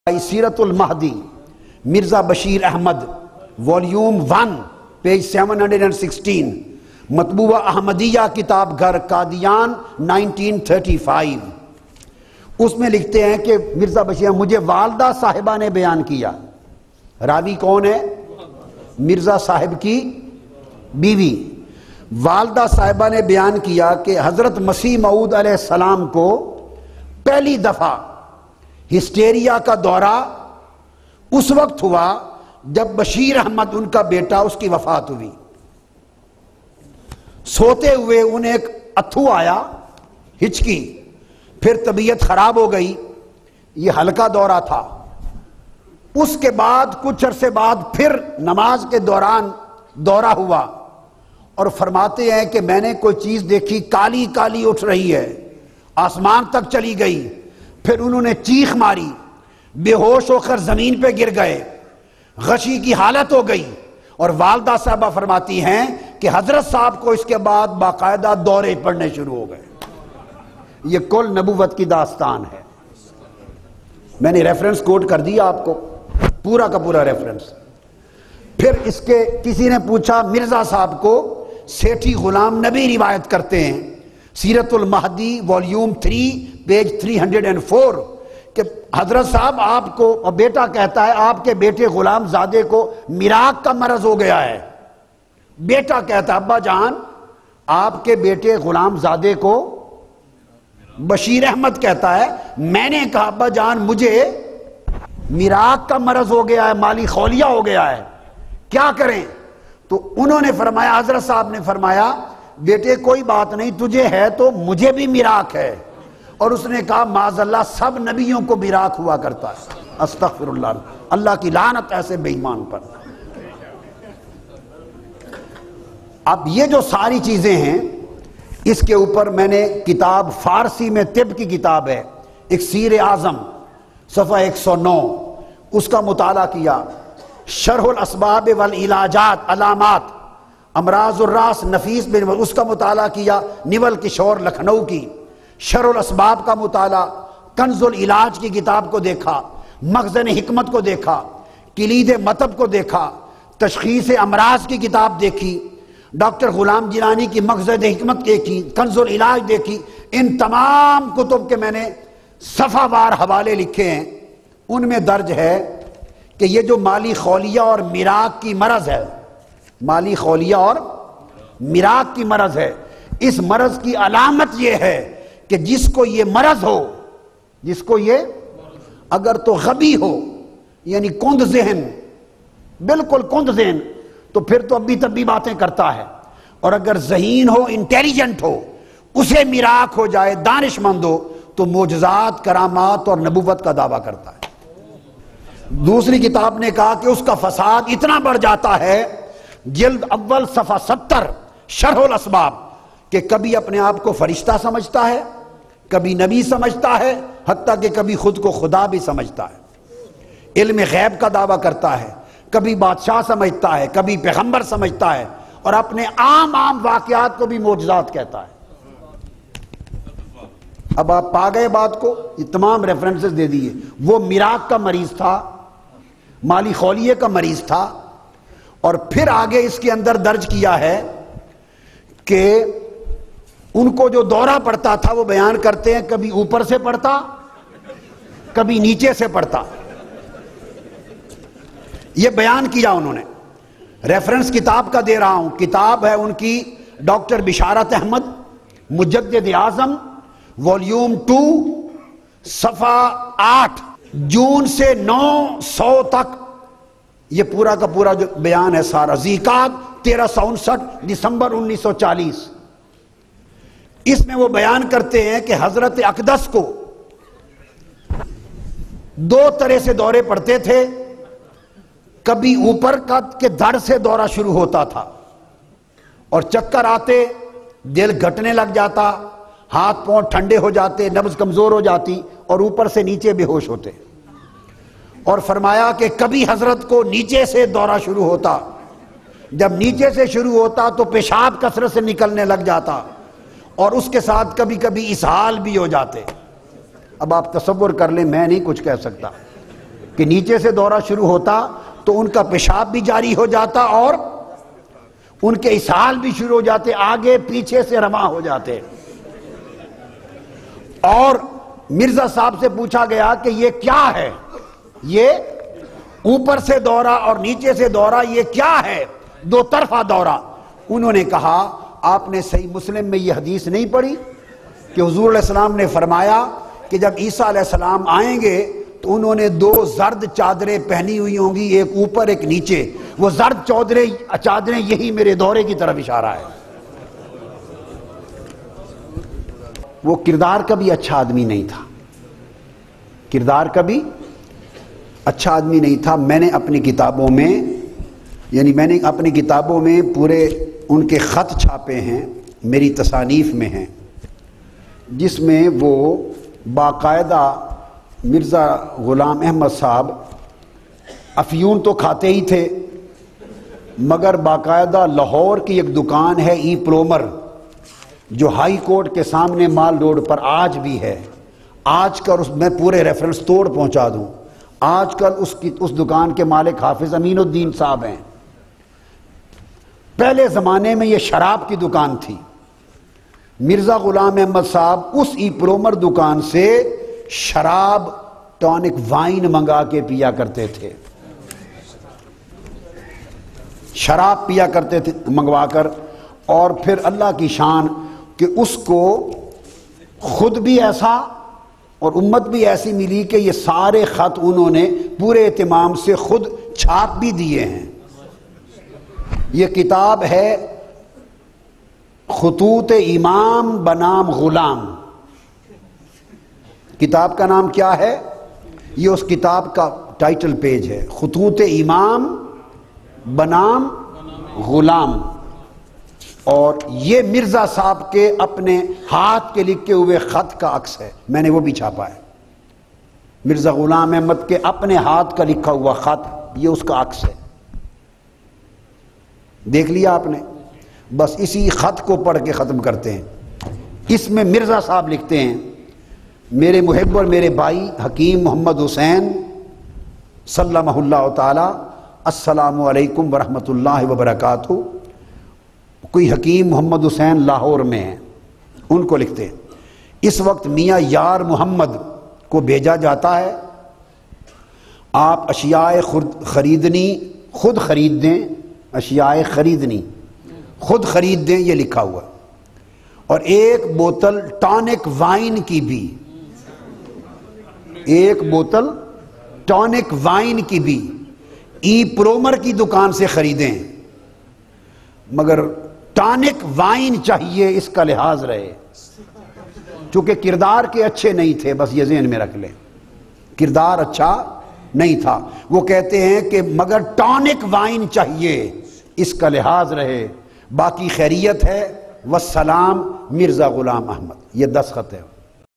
سیرت ul-Mahdi Mirza Bashir Ahmad volume 1 page 716 مطبوعہ احمدیہ کتاب گھر قادیان 1935۔ اس میں لکھتے ہیں کہ مرزا بشیر مجھے والدہ صاحبہ نے بیان کیا، راوی کون ہے؟ مرزا صاحب کی بیوی۔ والدہ صاحبہ نے بیان کیا کہ حضرت مسیح موعود علیہ السلام کو پہلی دفعہ ہسٹیریا کا دورہ اس وقت ہوا جب بشیر احمد ان کا بیٹا اس کی وفات ہوئی۔ سوتے ہوئے انہیں ایک اتھو آیا، ہچکی، پھر طبیعت خراب ہو گئی، یہ ہلکا دورہ تھا۔ اس کے بعد کچھ عرصے بعد پھر نماز کے دوران دورہ ہوا اور فرماتے ہیں کہ میں نے کوئی چیز دیکھی، کالی کالی اٹھ رہی ہے، آسمان تک چلی گئی۔ پھر انہوں نے چیخ ماری، بے ہوش ہو کر زمین پہ گر گئے، غشی کی حالت ہو گئی۔ اور والدہ صاحبہ فرماتی ہیں کہ حضرت صاحب کو اس کے بعد باقاعدہ دورے پڑنے شروع ہو گئے۔ یہ کل نبوت کی داستان ہے۔ میں نے ریفرنس کوٹ کر دیا آپ کو، پورا کا پورا ریفرنس۔ پھر اس کے کسی نے پوچھا، مرزا صاحب کو سیٹھی غلام نبی روایت کرتے ہیں سیرت المہدی والیوم 3 پیج 304 کہ حضرت صاحب آپ کو، اور بیٹا کہتا ہے آپ کے بیٹے غلام زادے کو میراق کا مرض ہو گیا ہے۔ بیٹا کہتا ہے ابا جان آپ کے بیٹے غلام زادے کو، بشیر احمد کہتا ہے میں نے کہا ابا جان مجھے میراق کا مرض ہو گیا ہے، مالی خولیہ ہو گیا ہے، کیا کریں؟ تو انہوں نے فرمایا، حضرت صاحب نے فرمایا بیٹے کوئی بات نہیں، تجھے ہے تو مجھے بھی میراق ہے۔ اور اس نے کہا معاذ اللہ سب نبیوں کو میراق ہوا کرتا ہے، استغفر اللہ، اللہ کی لعنت ایسے بے ایمان پر۔ اب یہ جو ساری چیزیں ہیں اس کے اوپر میں نے کتاب فارسی میں طب کی کتاب ہے اکسیر اعظم صفحہ 109، اس کا مطالعہ کیا۔ شرح الاسباب والعلاجات علامات امراض الراس نفیس بن، اس کا مطالعہ کیا۔ نول کشور لکھنؤ کی شرح الاسباب کا مطالعہ، کنز العلاج کی کتاب کو دیکھا، مخزن حکمت کو دیکھا، کلید مطب کو دیکھا، تشخیص امراض کی کتاب دیکھی، ڈاکٹر غلام جیلانی کی مخزن حکمت دیکھی، کنز العلاج دیکھی۔ ان تمام کتب کے میں نے صفحہ وار حوالے لکھے ہیں، ان میں درج ہے کہ یہ جو مالی خولیہ اور میراق کی مرض ہے، مالی خولیہ اور میراق کی مرض ہے، اس مرض کی علامت یہ ہے کہ جس کو یہ مرض ہو، جس کو یہ اگر تو غبی ہو یعنی کند ذہن، بالکل کند ذہن، تو پھر تو ابھی تبھی باتیں کرتا ہے، اور اگر ذہین ہو، انٹیلیجنٹ ہو، اسے میراق ہو جائے، دانش مند ہو، تو معجزات، کرامات اور نبوت کا دعویٰ کرتا ہے۔ دوسری کتاب نے کہا کہ اس کا فساد اتنا بڑھ جاتا ہے، جلد اول صفحہ 70 شرح الاسباب، کہ کبھی اپنے آپ کو فرشتہ سمجھتا ہے، کبھی نبی سمجھتا ہے، حتیٰ کہ کبھی خود کو خدا بھی سمجھتا ہے، علم غیب کا دعویٰ کرتا ہے، کبھی بادشاہ سمجھتا ہے، کبھی پیغمبر سمجھتا ہے، اور اپنے عام واقعات کو بھی معجزات کہتا ہے۔ اب آپ پا گئے بات کو، یہ تمام ریفرنسز دے دیے۔ وہ میراق کا مریض تھا، مالی خولیے کا مریض تھا، اور پھر آگے اس کے اندر درج کیا ہے کہ ان کو جو دورہ پڑتا تھا وہ بیان کرتے ہیں کبھی اوپر سے پڑتا، کبھی نیچے سے پڑتا، یہ بیان کیا انہوں نے۔ ریفرنس کتاب کا دے رہا ہوں، کتاب ہے ان کی ڈاکٹر بشارت احمد مجدد اعظم والیوم 2 صفحہ 8، جون سے 900 تک یہ پورا کا پورا جو بیان ہے سارا، ذیقعد 1359 دسمبر 1940۔ اس میں وہ بیان کرتے ہیں کہ حضرت اقدس کو 2 طرح سے دورے پڑتے تھے، کبھی اوپر کے دھڑ سے دورہ شروع ہوتا تھا اور چکر آتے، دل گھٹنے لگ جاتا، ہاتھ پاؤں ٹھنڈے ہو جاتے، نبض کمزور ہو جاتی، اور اوپر سے نیچے بے ہوش ہوتے۔ اور فرمایا کہ کبھی حضرت کو نیچے سے دورہ شروع ہوتا، جب نیچے سے شروع ہوتا تو پیشاب کثرت سے نکلنے لگ جاتا، اور اس کے ساتھ کبھی کبھی اسہال بھی ہو جاتے۔ اب آپ تصور کر لیں، میں نہیں کچھ کہہ سکتا، کہ نیچے سے دورہ شروع ہوتا تو ان کا پیشاب بھی جاری ہو جاتا اور ان کے اسہال بھی شروع ہو جاتے، آگے پیچھے سے رواں ہو جاتے۔ اور مرزا صاحب سے پوچھا گیا کہ یہ کیا ہے، یہ اوپر سے دورہ اور نیچے سے دورہ یہ کیا ہے، دو طرفہ دورہ؟ انہوں نے کہا آپ نے صحیح مسلم میں یہ حدیث نہیں پڑھی کہ حضور علیہ السلام نے فرمایا کہ جب عیسیٰ علیہ السلام آئیں گے تو انہوں نے دو زرد چادریں پہنی ہوئی ہوں گی، ایک اوپر ایک نیچے، وہ زرد چادریں یہی میرے دورے کی طرف اشارہ ہے۔ وہ کردار کا بھی اچھا آدمی نہیں تھا، کردار کا بھی اچھا آدمی نہیں تھا۔ میں نے اپنی کتابوں میں پورے ان کے خط چھاپے ہیں، میری تصانیف میں ہیں، جس میں وہ باقاعدہ مرزا غلام احمد صاحب افیون تو کھاتے ہی تھے، مگر باقاعدہ لاہور کی ایک دکان ہے ای پلومر جو ہائی کورٹ کے سامنے مال روڈ پر آج بھی ہے، آج کل میں پورے ریفرنس توڑ پہنچا دوں، آج کل اس دکان کے مالک حافظ امین الدین صاحب ہیں۔ پہلے زمانے میں یہ شراب کی دکان تھی، مرزا غلام احمد صاحب اس ای پلومر دکان سے شراب ٹونک وائن منگا کے پیا کرتے تھے، شراب پیا کرتے تھے منگوا کر، اور پھر اللہ کی شان کہ اس کو خود بھی ایسا اور امت بھی ایسی ملی کہ یہ سارے خط انہوں نے پورے اہتمام سے خود چھاپ بھی دیے ہیں۔ یہ کتاب ہے خطوط امام بنام غلام، کتاب کا نام کیا ہے؟ یہ اس کتاب کا ٹائٹل پیج ہے، خطوط امام بنام غلام، اور یہ مرزا صاحب کے اپنے ہاتھ کے لکھے ہوئے خط کا عکس ہے، میں نے وہ بھی چھاپا ہے، مرزا غلام احمد کے اپنے ہاتھ کا لکھا ہوا خط، یہ اس کا عکس ہے، دیکھ لیا آپ نے؟ بس اسی خط کو پڑھ کے ختم کرتے ہیں۔ اس میں مرزا صاحب لکھتے ہیں، میرے محب اور میرے بھائی حکیم محمد حسین سلمہ اللہ تعالی، السلام علیکم ورحمۃ اللہ وبرکاتہ۔ کوئی حکیم محمد حسین لاہور میں ہیں، ان کو لکھتے ہیں، اس وقت میاں یار محمد کو بھیجا جاتا ہے، آپ اشیاء خریدنی خود خرید دیں، اشیاء خریدنی خود خرید دیں، یہ لکھا ہوا، اور ایک بوتل ٹانک وائن کی بھی، ایک بوتل ٹانک وائن کی بھی ای پرومر کی دکان سے خریدیں، مگر ٹانک وائن چاہیے، اس کا لحاظ رہے، چونکہ کردار کے اچھے نہیں تھے، بس یہ ذہن میں رکھ لیں، کردار اچھا نہیں تھا۔ وہ کہتے ہیں کہ مگر ٹانک وائن چاہیے، اس کا لحاظ رہے، باقی خیریت ہے، والسلام مرزا غلام احمد، یہ دستخط ہے۔